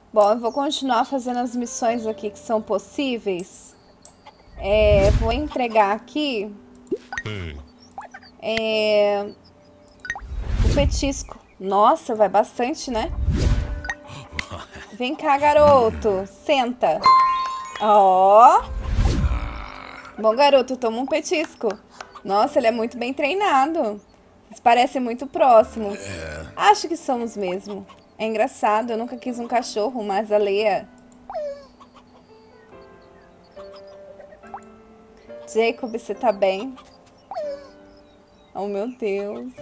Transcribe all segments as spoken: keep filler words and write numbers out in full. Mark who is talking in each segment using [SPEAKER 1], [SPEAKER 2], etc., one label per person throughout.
[SPEAKER 1] Bom, eu vou continuar fazendo as missões aqui que são possíveis. É, vou entregar aqui é, o petisco. Nossa, vai bastante, né? Vem cá, garoto. Senta. Ó. Bom, garoto, toma um petisco. Nossa, ele é muito bem treinado. Eles parecem muito próximos. Acho que somos mesmo. É engraçado, eu nunca quis um cachorro, mas a Leia... Jacob, você tá bem? Oh, meu Deus.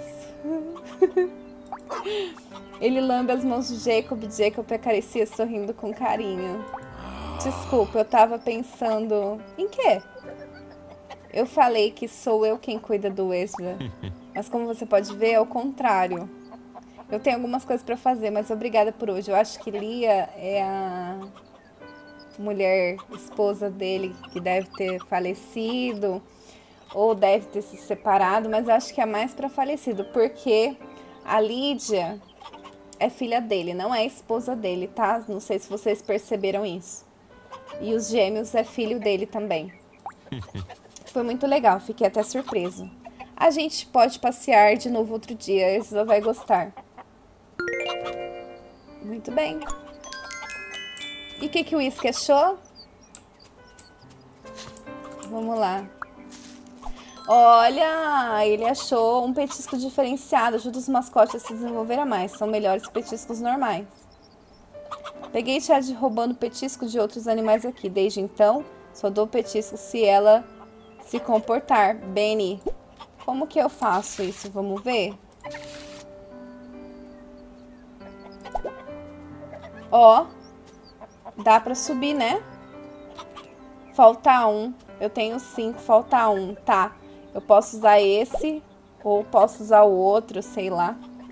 [SPEAKER 1] Ele lambe as mãos de Jacob. Jacob acaricia sorrindo com carinho. Desculpa, eu tava pensando... Em quê? Eu falei que sou eu quem cuida do Ezra. Mas como você pode ver, é o contrário. Eu tenho algumas coisas pra fazer, mas obrigada por hoje. Eu acho que Lia é a mulher, esposa dele, que deve ter falecido. Ou deve ter se separado, mas eu acho que é mais pra falecido. Porque a Lídia é filha dele, não é esposa dele, tá? Não sei se vocês perceberam isso. E os gêmeos é filho dele também. Foi muito legal, fiquei até surpreso. A gente pode passear de novo outro dia, Ezra vai gostar. Muito bem. E o que, que o Whisky achou? Vamos lá. Olha, ele achou um petisco diferenciado. Ajuda os mascotes a se desenvolver a mais. São melhores que petiscos normais. Peguei Chad roubando petisco de outros animais aqui. Desde então, só dou petisco se ela se comportar. Benny, como que eu faço isso? Vamos ver? Ó, dá pra subir, né? Falta um. Eu tenho cinco, falta um. Tá, eu posso usar esse ou posso usar o outro, sei lá.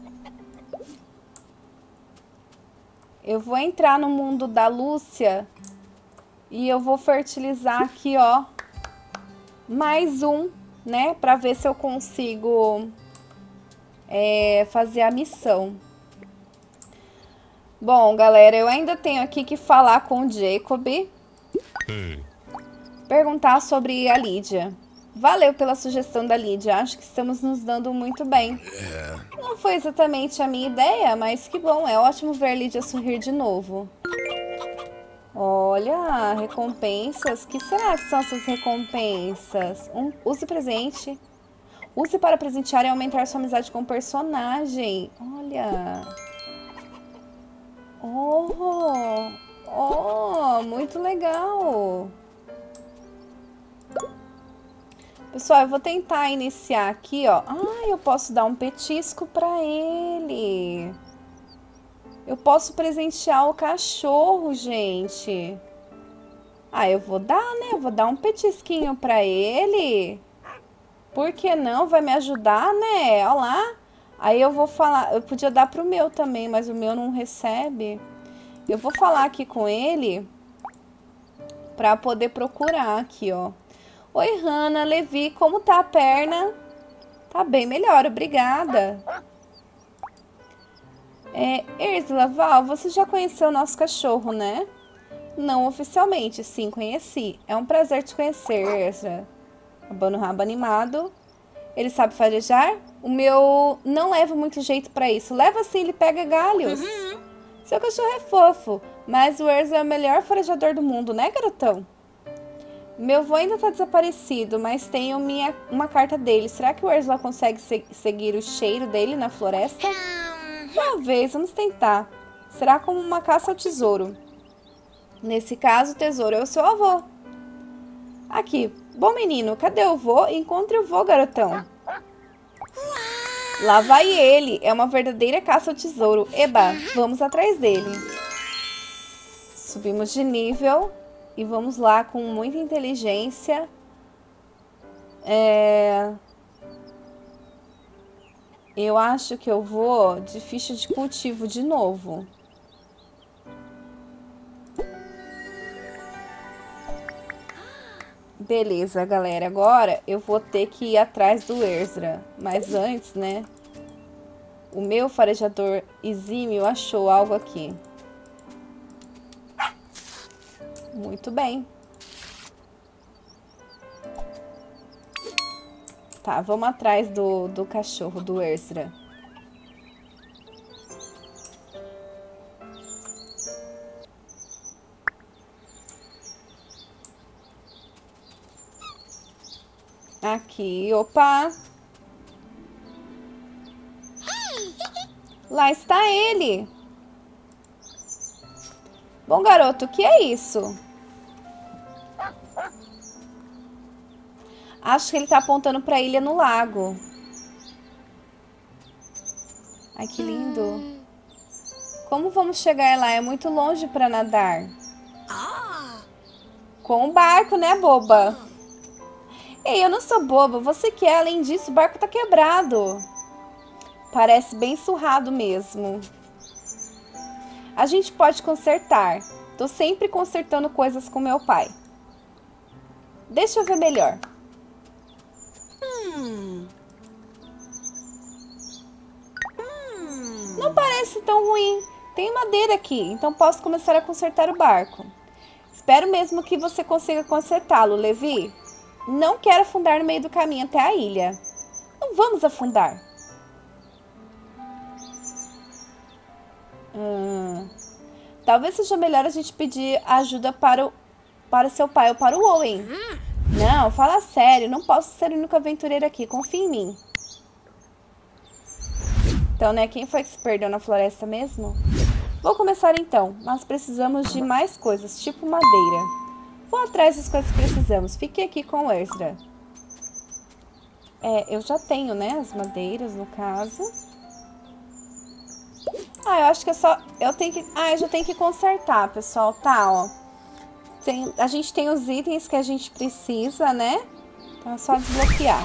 [SPEAKER 1] Eu vou entrar no mundo da Lúcia e eu vou fertilizar aqui, ó, mais um, né? Pra ver se eu consigo é, fazer a missão. Bom, galera, eu ainda tenho aqui que falar com o Jacob. Hum. Perguntar sobre a Lídia. Valeu pela sugestão da Lídia. Acho que estamos nos dando muito bem. É. Não foi exatamente a minha ideia, mas que bom. É ótimo ver a Lídia sorrir de novo. Olha, recompensas. Que será que são essas recompensas? Um, use presente. Use para presentear e aumentar sua amizade com o personagem. Olha. Oh, oh, muito legal. Pessoal, eu vou tentar iniciar aqui, ó. Ah, eu posso dar um petisco pra ele. Eu posso presentear o cachorro, gente. Ah, eu vou dar, né? Eu vou dar um petisquinho pra ele. Por que não? Vai me ajudar, né? Olha lá. Aí eu vou falar... Eu podia dar pro meu também, mas o meu não recebe. Eu vou falar aqui com ele pra poder procurar aqui, ó. Oi, Hannah, Levi, como tá a perna? Tá bem melhor, obrigada. É, Ursula, Val, você já conheceu o nosso cachorro, né? Não oficialmente, sim, conheci. É um prazer te conhecer, Ursula. Abano rabo animado. Ele sabe farejar? O meu não leva muito jeito pra isso. Leva sim, ele pega galhos. Uhum. Seu cachorro é fofo, mas o Ursula é o melhor farejador do mundo, né, garotão? Meu avô ainda tá desaparecido, mas tenho minha, uma carta dele. Será que o Ursula consegue se seguir o cheiro dele na floresta? Talvez, vamos tentar. Será como uma caça ao tesouro. Nesse caso, o tesouro é o seu avô. Aqui. Bom menino, cadê o vô? Encontre o vô, garotão. Lá vai ele. É uma verdadeira caça ao tesouro. Eba, vamos atrás dele. Subimos de nível. E vamos lá com muita inteligência. É... Eu acho que eu vou de ficha de cultivo de novo. Beleza, galera. Agora eu vou ter que ir atrás do Ezra. Mas antes, né? O meu farejador exímio achou algo aqui. Muito bem. Tá, vamos atrás do, do cachorro, do Ezra. Aqui, opa. Lá está ele. Bom, garoto, o que é isso? Acho que ele tá apontando para a ilha no lago. Ai, que lindo. Como vamos chegar lá? É muito longe para nadar. Com o barco, né, boba? Ei, eu não sou boba. Você quer? Além disso, o barco tá quebrado. Parece bem surrado mesmo. A gente pode consertar. Tô sempre consertando coisas com meu pai. Deixa eu ver melhor. Hum. Hum. Não parece tão ruim. Tem madeira aqui, então posso começar a consertar o barco. Espero mesmo que você consiga consertá-lo, Levi. Não quero afundar no meio do caminho até a ilha. Não vamos afundar. Hum. Talvez seja melhor a gente pedir ajuda para o, para seu pai ou para o Owen. Não, fala sério. Não posso ser o único aventureiro aqui. Confia em mim. Então, né? Quem foi que se perdeu na floresta mesmo? Vou começar então. Mas precisamos de mais coisas, tipo madeira. Vou atrás das coisas que precisamos. Fique aqui com o Ezra. É, eu já tenho, né? As madeiras, no caso. Ah, eu acho que é só... Eu tenho que... Ah, eu já tenho que consertar, pessoal. Tá, ó. Tem... A gente tem os itens que a gente precisa, né? Então é só desbloquear.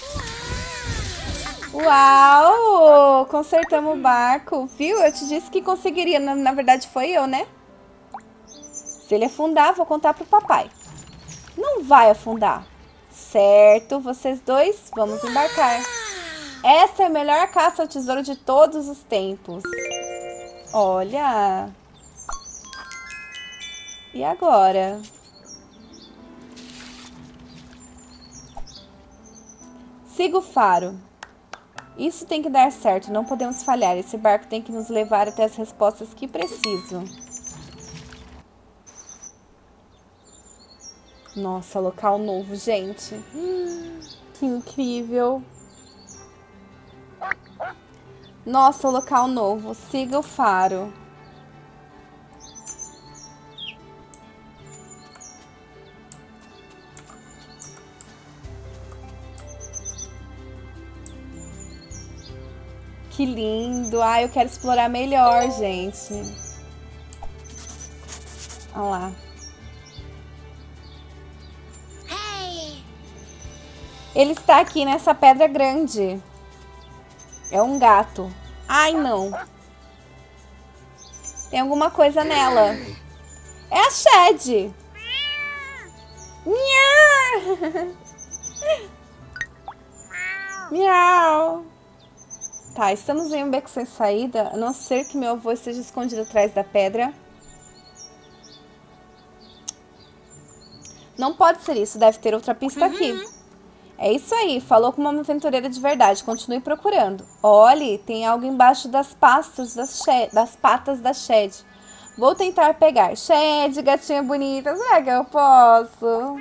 [SPEAKER 1] Uau! Consertamos o barco. Viu? Eu te disse que conseguiria. Na, na verdade, foi eu, né? Se ele afundar, vou contar pro papai. Não vai afundar. Certo, vocês dois, vamos embarcar. Essa é a melhor caça ao tesouro de todos os tempos. Olha. E agora? Siga o faro. Isso tem que dar certo, não podemos falhar. Esse barco tem que nos levar até as respostas que preciso. Nossa, local novo, gente. Hum, que incrível. Nossa, local novo. Siga o faro. Que lindo. Ah, eu quero explorar melhor, gente. Olha lá. Ele está aqui nessa pedra grande. É um gato. Ai, não. Tem alguma coisa nela. É a Shed. Miau. Miau. Tá, estamos em um beco sem saída. A não ser que meu avô esteja escondido atrás da pedra. Não pode ser isso. Deve ter outra pista aqui. É isso aí, falou com uma aventureira de verdade. Continue procurando. Olhe, tem algo embaixo das pastas das, das patas da Shed. Vou tentar pegar. Shed, gatinha bonita, será que eu posso?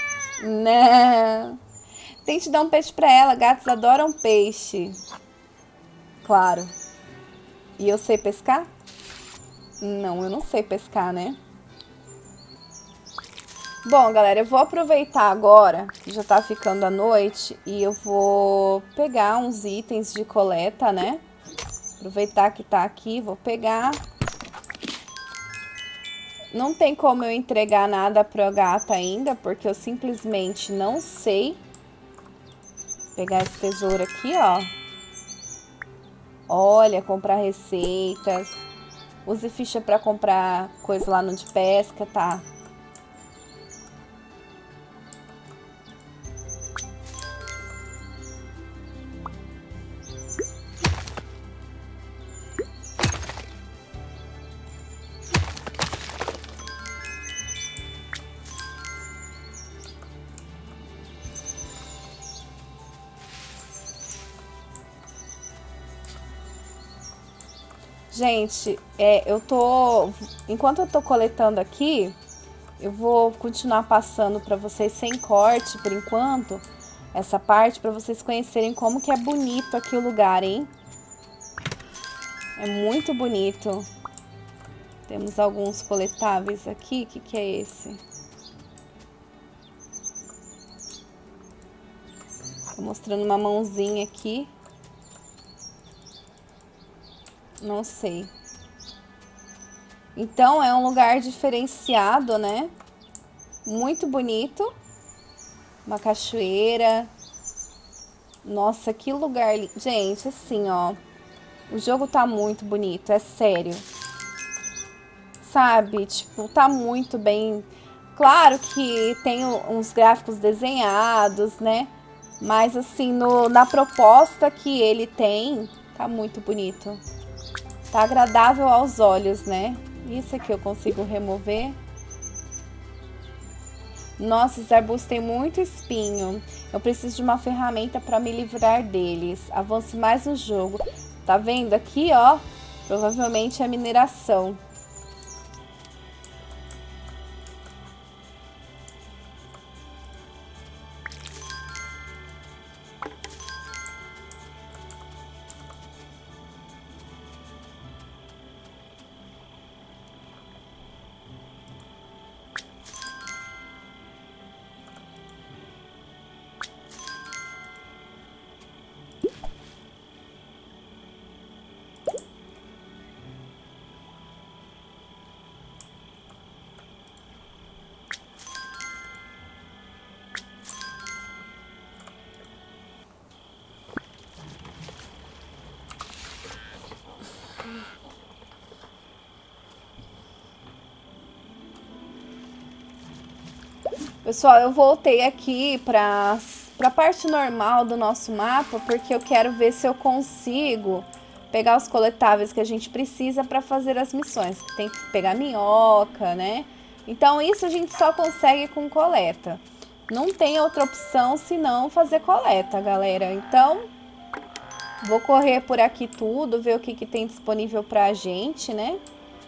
[SPEAKER 1] Não. Tente dar um peixe pra ela, gatos adoram peixe. Claro. E eu sei pescar? Não, eu não sei pescar, né? Bom, galera, eu vou aproveitar agora que já tá ficando a noite e eu vou pegar uns itens de coleta, né? Aproveitar que tá aqui, vou pegar. Não tem como eu entregar nada pro gato ainda, porque eu simplesmente não sei. Vou pegar esse tesouro aqui, ó. Olha, comprar receitas. Use ficha pra comprar coisa lá no de pesca, tá? Gente, é, eu tô... Enquanto eu tô coletando aqui, eu vou continuar passando pra vocês sem corte, por enquanto, essa parte, pra vocês conhecerem como que é bonito aqui o lugar, hein? É muito bonito. Temos alguns coletáveis aqui. O que que é esse? Tô mostrando uma mãozinha aqui. Não sei. Então, é um lugar diferenciado, né? Muito bonito. Uma cachoeira. Nossa, que lugar lindo. Gente, assim, ó. O jogo tá muito bonito, é sério. Sabe? Tipo, tá muito bem. Claro que tem uns gráficos desenhados, né? Mas, assim, no, na proposta que ele tem, tá muito bonito. Tá agradável aos olhos, né? Isso aqui eu consigo remover. Nossa, esses arbustos têm muito espinho. Eu preciso de uma ferramenta para me livrar deles. Avance mais no jogo. Tá vendo aqui, ó? Provavelmente é mineração. Pessoal, eu voltei aqui para a parte normal do nosso mapa, porque eu quero ver se eu consigo pegar os coletáveis que a gente precisa para fazer as missões. Tem que pegar minhoca, né? Então, isso a gente só consegue com coleta. Não tem outra opção senão fazer coleta, galera. Então, vou correr por aqui tudo, ver o que, que tem disponível pra gente, né?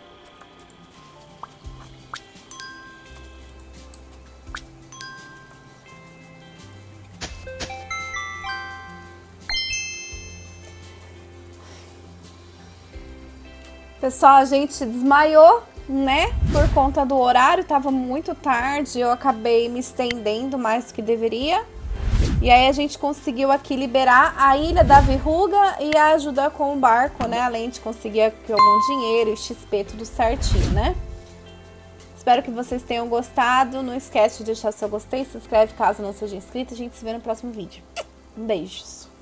[SPEAKER 1] Pessoal, a gente desmaiou, né? Por conta do horário, tava muito tarde, eu acabei me estendendo mais do que deveria. E aí a gente conseguiu aqui liberar a Ilha da Verruga e a ajuda com o barco, né? Além de conseguir aqui algum dinheiro e X P, tudo certinho, né? Espero que vocês tenham gostado. Não esquece de deixar seu gostei, se inscreve caso não seja inscrito. A gente se vê no próximo vídeo. Um beijo.